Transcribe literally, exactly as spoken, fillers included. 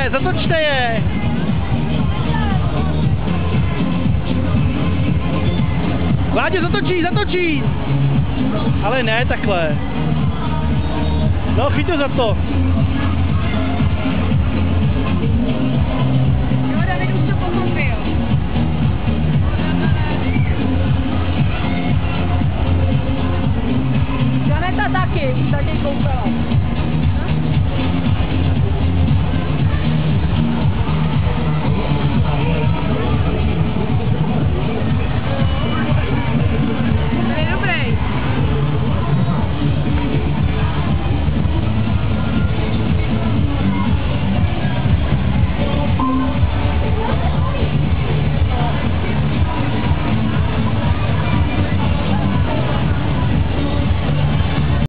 je, zatočte je! Vláďo, zatočí, zatočí! Ale ne takhle. No, chyť to za to. Jo, David už to pochopil. Janeta taky, už taky koupila.